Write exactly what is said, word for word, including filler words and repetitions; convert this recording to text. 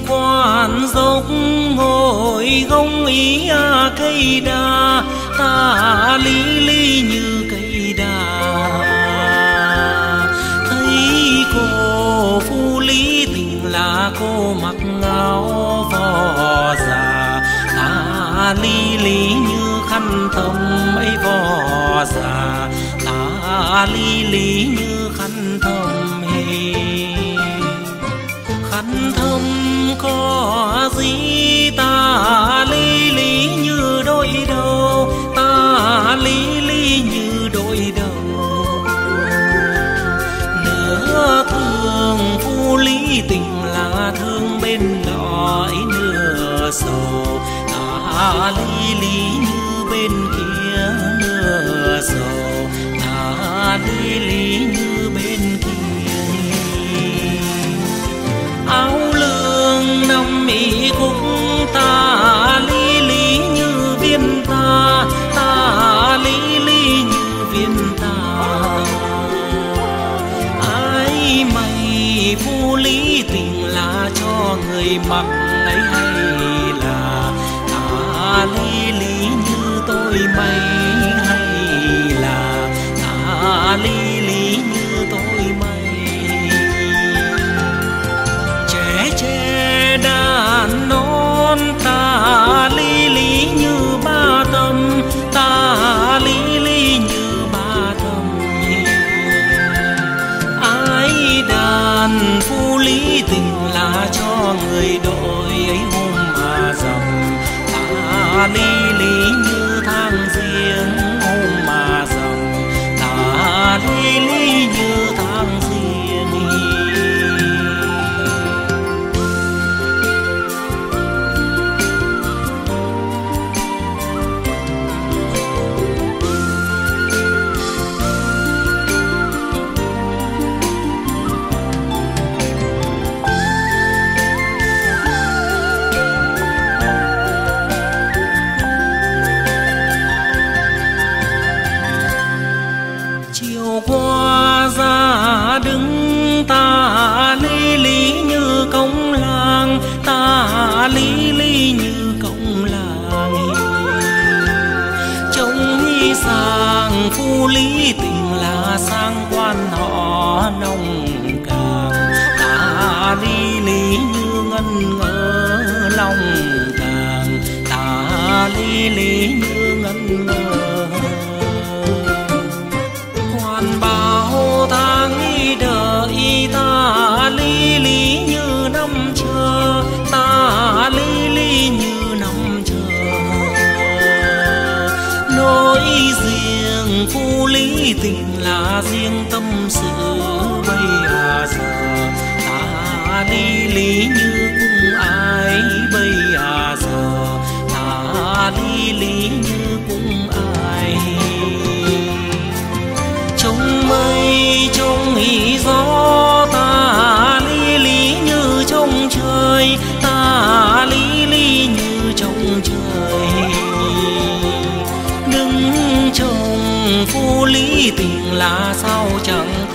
quan dốc ngồi gông ý à cây đa, ta lý lý như cây đa. Thấy cô phu lý tình là cô mặc áo vò già, ta lý lý như khăn thâm ấy vò già, ta lý lý như khăn thâm hề. Khăn thâm có gì ta lý lý như đôi đầu, ta lý lý như đôi đầu. Nửa thương phu lý tình là thương bên lõi nửa sầu, ta lý lý như bên kia nửa sầu, ta lý lý như bên kia. Áo lương năm mỹ khúc ta lý lý như viên ta, ta lý lý như viên ta. Ai mày phu lý tình là cho người mặc ấy hay là ta lý lý như tôi mày, hay là ta lý lý như tôi mày. Trẻ đàn non ta lý lý như ba tâm, ta lý lý như ba tâm. Ai đàn phu lý tình là cho người đội ấy hôm mà rằm, ta lý lý như tháng riêng hôm mà rằm, ta lý lý như tháng riêng. Qua ra đứng ta lý lý như công làng, ta lý lý như công làng. Trông nghi sang phu lý tình là sang quan họ nông càng, ta lý lý như ngân ngơ lòng càng, ta lý lý như ngân ngơ. Bao tháng ý đợi ta lý lý như năm chờ, ta lý lý như năm chờ. Nỗi riêng phu lý tình là riêng tâm sự bây giờ, ta lý lý như cũng ai bây giờ, ta lý lý như cũng ai. Trong mây trong ý gió ta lý lý như trong trời, ta lý lý như trong trời. Đứng trong phu lý tình là sao chẳng